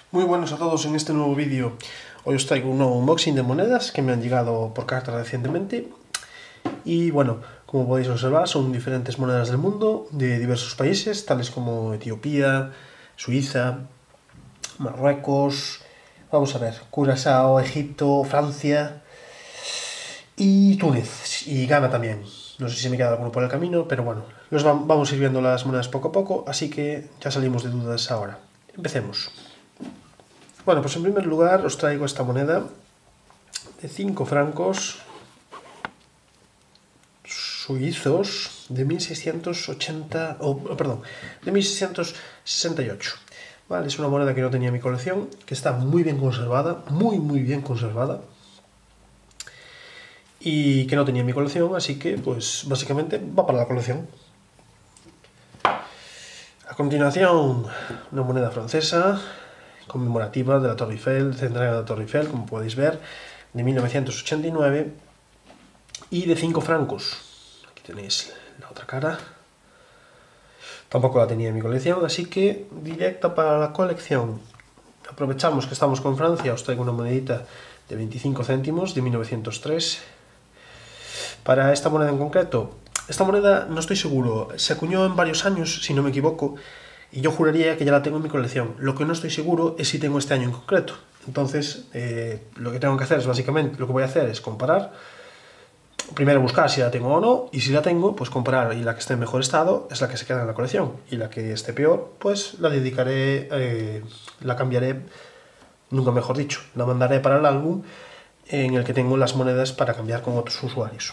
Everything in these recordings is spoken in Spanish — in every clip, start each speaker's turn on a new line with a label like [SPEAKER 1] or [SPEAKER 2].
[SPEAKER 1] Muy buenos a todos en este nuevo vídeo. Hoy os traigo un nuevo unboxing de monedas que me han llegado por carta recientemente. Y bueno, como podéis observar, son diferentes monedas del mundo, de diversos países, tales como Etiopía, Suiza, Marruecos, vamos a ver, Curazao, Egipto, Francia y Túnez, y Ghana también. No sé si me queda alguno por el camino, pero bueno, vamos a ir viendo las monedas poco a poco, así que ya salimos de dudas ahora. Empecemos. Bueno, pues en primer lugar os traigo esta moneda de 5 francos suizos de 1680, de 1668. Vale, es una moneda que no tenía en mi colección, que está muy bien conservada, muy bien conservada, y que no tenía en mi colección, así que pues básicamente va para la colección. A continuación, una moneda francesa conmemorativa de la Torre Eiffel, centenario de la Torre Eiffel, como podéis ver, de 1989, y de 5 francos. Aquí tenéis la otra cara. Tampoco la tenía en mi colección, así que directa para la colección. Aprovechamos que estamos con Francia, os traigo una monedita de 25 céntimos de 1903. Para esta moneda en concreto, esta moneda no estoy seguro, se acuñó en varios años, si no me equivoco, y yo juraría que ya la tengo en mi colección. Lo que no estoy seguro es si tengo este año en concreto. Entonces, lo que tengo que hacer es básicamente, lo que voy a hacer es comparar. Primero buscar si la tengo o no, y si la tengo, pues comparar, y la que esté en mejor estado es la que se queda en la colección, y la que esté peor, pues la dedicaré, la cambiaré, nunca mejor dicho, la mandaré para el álbum en el que tengo las monedas para cambiar con otros usuarios.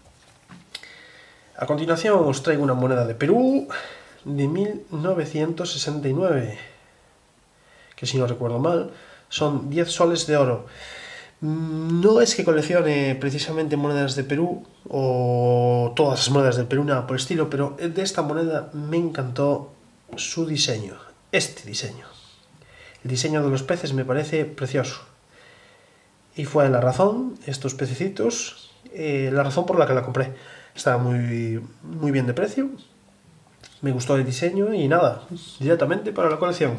[SPEAKER 1] A continuación os traigo una moneda de Perú de 1969, que si no recuerdo mal, son 10 soles de oro. No es que coleccione precisamente monedas de Perú o todas las monedas del Perú, nada por el estilo, pero de esta moneda me encantó su diseño, este diseño. El diseño de los peces me parece precioso. Y fue la razón, estos pececitos, la razón por la que la compré. Estaba muy bien de precio, me gustó el diseño y nada, directamente para la colección.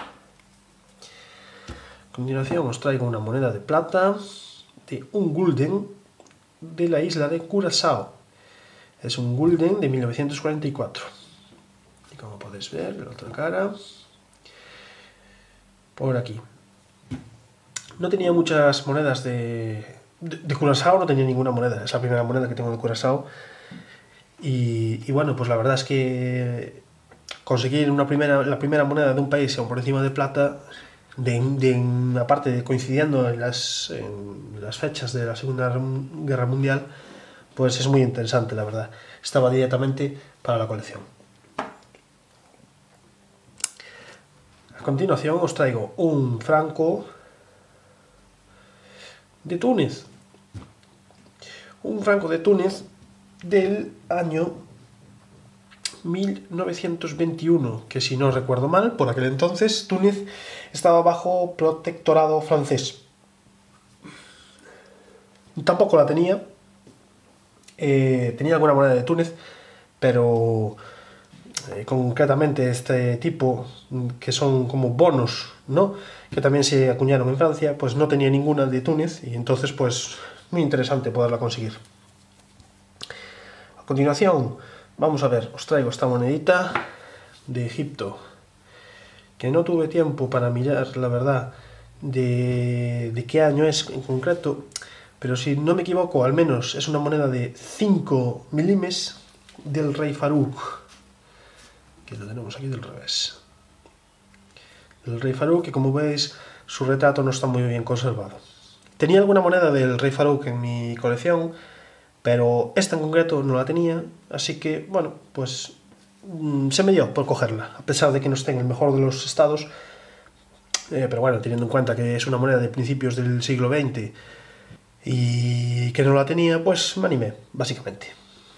[SPEAKER 1] A continuación os traigo una moneda de plata de un gulden de la isla de Curazao. Es un gulden de 1944. Y como podéis ver, la otra cara, por aquí. No tenía muchas monedas de Curazao, no tenía ninguna moneda. Es la primera moneda que tengo de Curazao. Y bueno, pues la verdad es que conseguir la primera moneda de un país aún por encima de plata, aparte de coincidiendo en las fechas de la Segunda Guerra Mundial, pues es muy interesante, la verdad. Estaba directamente para la colección. A continuación os traigo un franco de Túnez. Un franco de Túnez del año 1921, que si no recuerdo mal, por aquel entonces Túnez estaba bajo protectorado francés. Tampoco la tenía, tenía alguna moneda de Túnez, pero concretamente este tipo, que son como bonos, ¿no?, que también se acuñaron en Francia, pues no tenía ninguna de Túnez, y entonces pues muy interesante poderla conseguir. A continuación, vamos a ver, os traigo esta monedita de Egipto, que no tuve tiempo para mirar, la verdad, de qué año es en concreto, pero si no me equivoco, al menos es una moneda de 5 milímetros del rey Farouk, que lo tenemos aquí del revés. El rey Farouk, que como veis, su retrato no está muy bien conservado. Tenía alguna moneda del rey Farouk en mi colección, pero esta en concreto no la tenía, así que, bueno, pues se me dio por cogerla, a pesar de que no esté en el mejor de los estados, pero bueno, teniendo en cuenta que es una moneda de principios del siglo XX y que no la tenía, pues me animé, básicamente.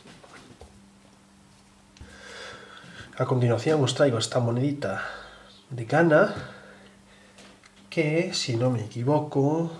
[SPEAKER 1] A continuación os traigo esta monedita de Ghana, que, si no me equivoco,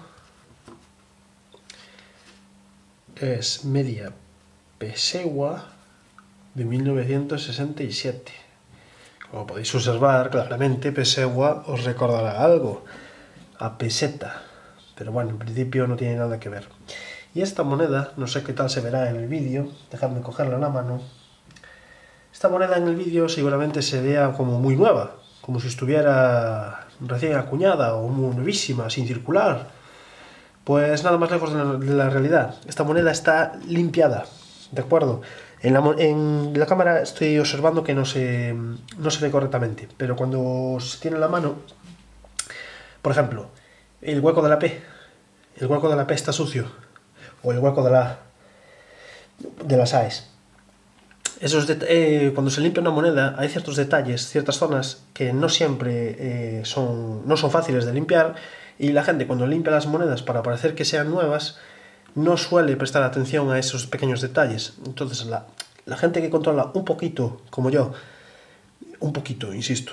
[SPEAKER 1] es media pesegua de 1967. Como podéis observar, claramente Pesegua os recordará algo, a peseta, pero bueno, en principio no tiene nada que ver. Y esta moneda, no sé qué tal se verá en el vídeo, dejadme cogerla en la mano. Esta moneda en el vídeo seguramente se vea como muy nueva, como si estuviera recién acuñada o muy nuevísima, sin circular. Pues nada más lejos de la realidad. Esta moneda está limpiada, ¿de acuerdo? En la cámara estoy observando que no se ve correctamente, pero cuando se tiene en la mano, por ejemplo, el hueco de la P está sucio, o el hueco de las AES. Cuando se limpia una moneda hay ciertos detalles, ciertas zonas que no siempre no son fáciles de limpiar, y la gente cuando limpia las monedas para parecer que sean nuevas no suele prestar atención a esos pequeños detalles. Entonces la gente que controla un poquito, como yo, un poquito, insisto,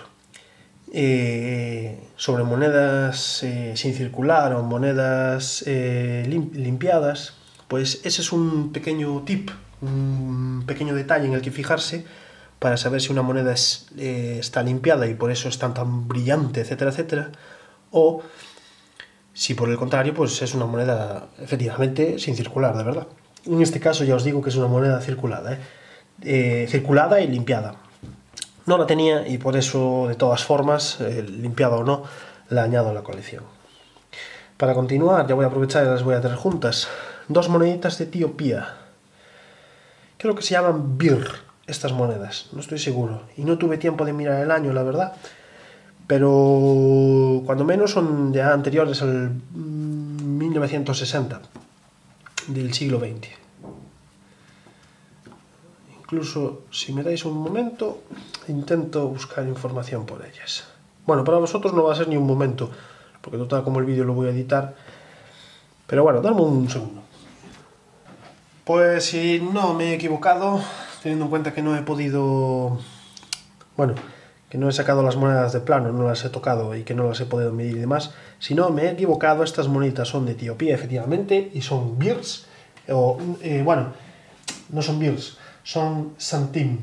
[SPEAKER 1] sobre monedas sin circular o monedas limpiadas, pues ese es un pequeño tip, un pequeño detalle en el que fijarse para saber si una moneda está limpiada y por eso es tan brillante, etcétera, etcétera, o si por el contrario pues es una moneda efectivamente sin circular, de verdad. En este caso ya os digo que es una moneda circulada y limpiada. No la tenía y por eso, de todas formas, limpiada o no, la añado a la colección. Para continuar, ya voy a aprovechar y las voy a tener juntas. Dos moneditas de Etiopía. Creo que se llaman BIR, estas monedas, no estoy seguro. Y no tuve tiempo de mirar el año, la verdad. Pero cuando menos son ya anteriores al 1960, del siglo XX. Incluso, si me dais un momento, intento buscar información por ellas. Bueno, para vosotros no va a ser ni un momento, porque total como el vídeo lo voy a editar. Pero bueno, dame un segundo. Pues si no me he equivocado, teniendo en cuenta que no he podido... Bueno, que no he sacado las monedas de plano, no las he tocado y que no las he podido medir y demás. Si no me he equivocado, estas moneditas son de Etiopía, efectivamente, y son birrs, bueno, no son birrs, son santim.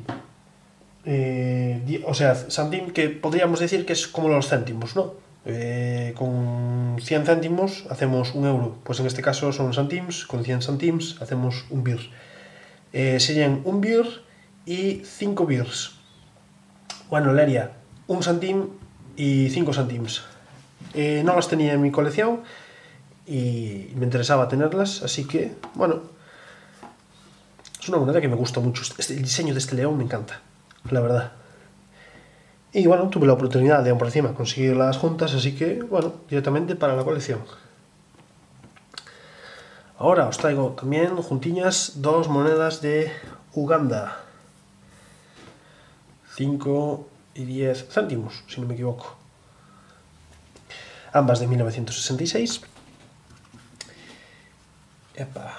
[SPEAKER 1] O sea, santim que podríamos decir que es como los céntimos, ¿no? Con 100 céntimos hacemos un euro, pues en este caso son santims, con 100 santims hacemos un birr. Serían un birr y 5 birrs. Bueno, Leria, un santim y 5 santims. No las tenía en mi colección y me interesaba tenerlas, así que, bueno, es una moneda que me gusta mucho. El diseño de este león me encanta, la verdad. Y bueno, tuve la oportunidad de por encima conseguirlas juntas, así que, bueno, directamente para la colección. Ahora os traigo también juntiñas dos monedas de Uganda. 5 y 10 céntimos, si no me equivoco. Ambas de 1966. Epa.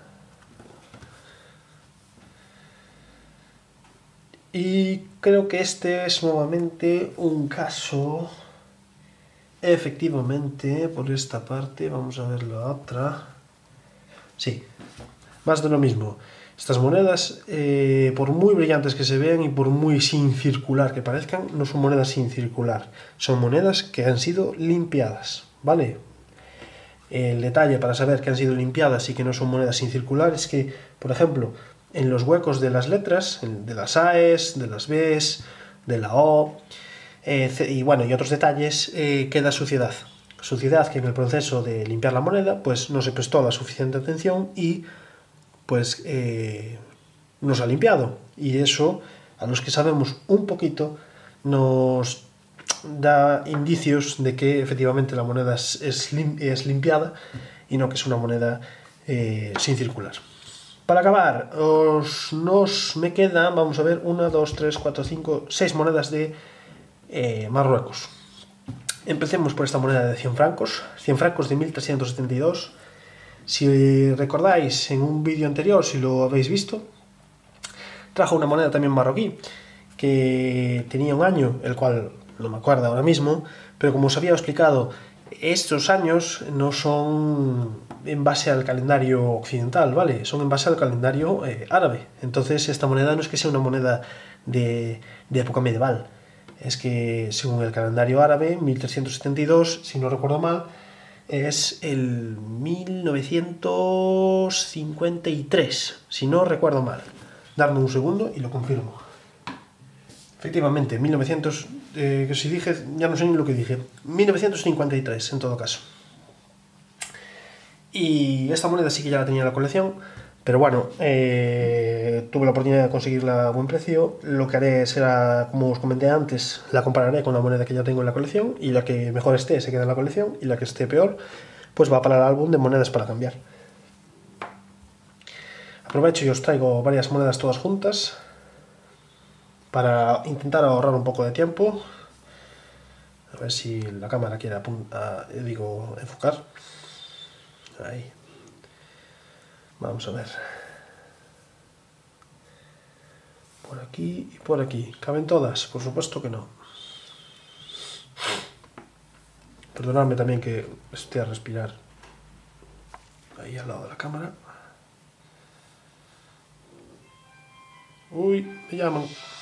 [SPEAKER 1] Y creo que este es nuevamente un caso, efectivamente, por esta parte, vamos a ver la otra. Sí, más de lo mismo. Estas monedas, por muy brillantes que se vean y por muy sin circular que parezcan, no son monedas sin circular, son monedas que han sido limpiadas, ¿vale? El detalle para saber que han sido limpiadas y que no son monedas sin circular es que, por ejemplo, en los huecos de las letras, de las AES, de las Bs, de la O, y bueno, y otros detalles, queda suciedad. Suciedad que en el proceso de limpiar la moneda pues no se prestó la suficiente atención y pues nos ha limpiado. Y eso, a los que sabemos un poquito, nos da indicios de que efectivamente la moneda es limpiada y no que es una moneda sin circular. Para acabar, me quedan, vamos a ver, 1, 2, 3, 4, 5, 6 monedas de Marruecos. Empecemos por esta moneda de 100 francos de 1372. Si recordáis en un vídeo anterior, si lo habéis visto, trajo una moneda también marroquí que tenía un año, el cual no me acuerdo ahora mismo, pero como os había explicado, estos años no son en base al calendario occidental, ¿vale? Son en base al calendario árabe. Entonces esta moneda no es que sea una moneda de época medieval, es que según el calendario árabe, 1372, si no recuerdo mal, es el 1953, si no recuerdo mal. Darme un segundo y lo confirmo. Efectivamente, 1900, que si dije, ya no sé ni lo que dije, 1953 en todo caso. Y esta moneda sí que ya la tenía en la colección, pero bueno, tuve la oportunidad de conseguirla a buen precio. Lo que haré será, como os comenté antes, la compararé con la moneda que ya tengo en la colección, y la que mejor esté se queda en la colección, y la que esté peor pues va para el álbum de monedas para cambiar. Aprovecho y os traigo varias monedas todas juntas para intentar ahorrar un poco de tiempo. A ver si la cámara quiere enfocar. Ahí. Vamos a ver. Por aquí y por aquí. ¿Caben todas? Por supuesto que no. Perdonadme también que esté a respirar ahí al lado de la cámara. Uy, me llaman.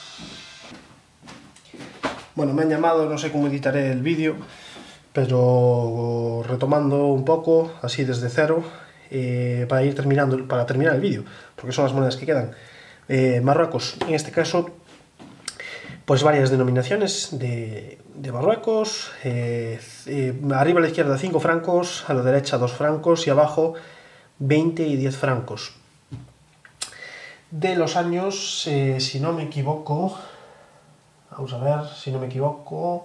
[SPEAKER 1] Bueno, me han llamado, no sé cómo editaré el vídeo, pero retomando un poco, así desde cero, para terminar el vídeo, porque son las monedas que quedan. Marruecos, en este caso, pues varias denominaciones de Marruecos. Arriba a la izquierda 5 francos, a la derecha 2 francos y abajo 20 y 10 francos. De los años, si no me equivoco, vamos a ver, si no me equivoco,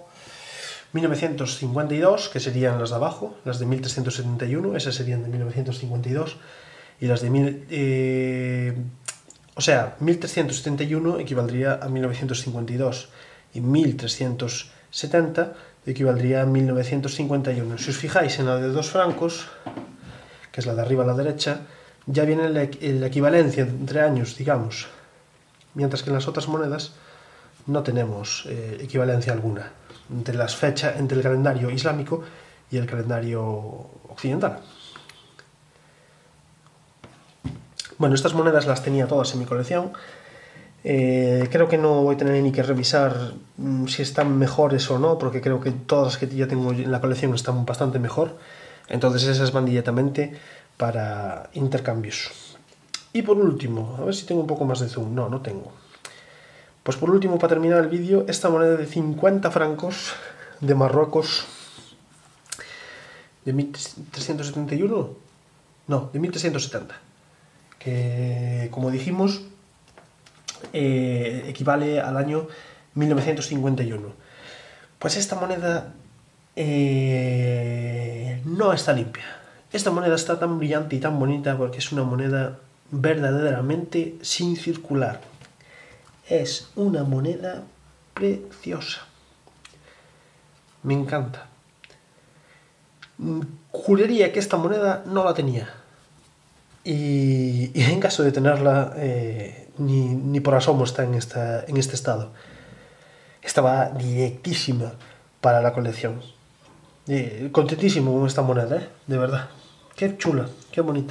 [SPEAKER 1] 1952, que serían las de abajo, las de 1371, esas serían de 1952, y las de 1371 equivaldría a 1952, y 1370 equivaldría a 1951. Si os fijáis en la de 2 francos, que es la de arriba a la derecha, ya viene la equivalencia entre años, digamos, mientras que en las otras monedas no tenemos equivalencia alguna entre las fechas, entre el calendario islámico y el calendario occidental. Bueno, estas monedas las tenía todas en mi colección. Creo que no voy a tener ni que revisar si están mejores o no, porque creo que todas las que ya tengo en la colección están bastante mejor. Entonces esas van directamente para intercambios. Y por último, a ver si tengo un poco más de zoom. No tengo. Pues por último, para terminar el vídeo, esta moneda de 50 francos de Marruecos, de 1371, no, de 1370, que como dijimos equivale al año 1951. Pues esta moneda no está limpia. Esta moneda está tan brillante y tan bonita porque es una moneda verdaderamente sin circular. Es una moneda preciosa. Me encanta. Juraría que esta moneda no la tenía. Y en caso de tenerla, ni por asomo está en este estado. Estaba directísima para la colección. Contentísimo con esta moneda, de verdad. Qué chula, qué bonita.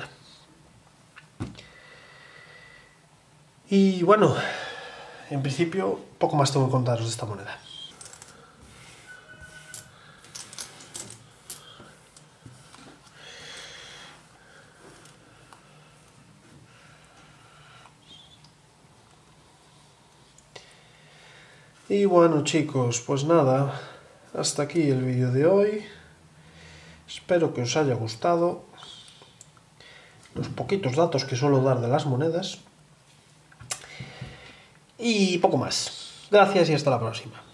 [SPEAKER 1] Y bueno, en principio, poco más tengo que contaros de esta moneda. Y bueno, chicos, pues nada, hasta aquí el vídeo de hoy. Espero que os haya gustado los poquitos datos que suelo dar de las monedas. Y poco más. Gracias y hasta la próxima.